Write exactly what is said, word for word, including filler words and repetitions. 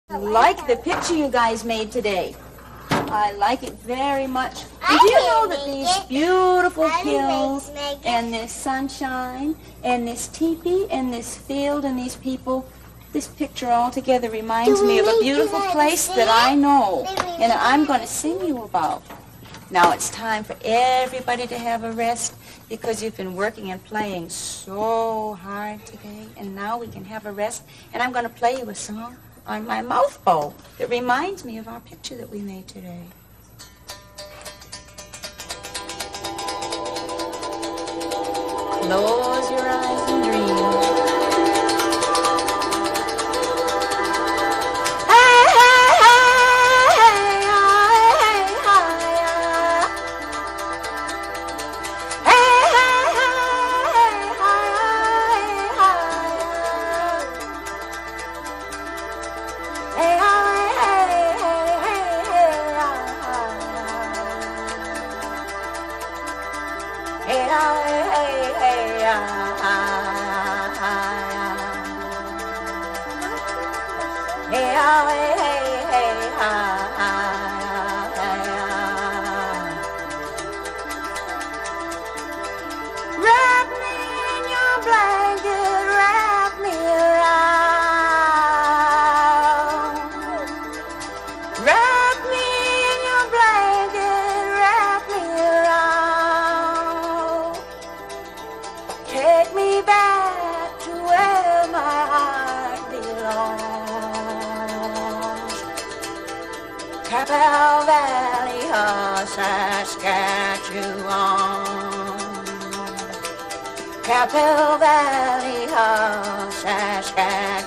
I like the picture you guys made today. I like it very much. And do you know that these beautiful hills and this sunshine and this teepee and this field and these people, this picture all together reminds me of a beautiful place that I know and I'm going to sing you about. Now it's time for everybody to have a rest because you've been working and playing so hard today, and now we can have a rest, and I'm going to play you a song on my mouth bow that reminds me of our picture that we made today. Close your eyes and dream. Qu'Appele Valley of Saskatchewan. Qu'Appele Valley of Saskatchewan.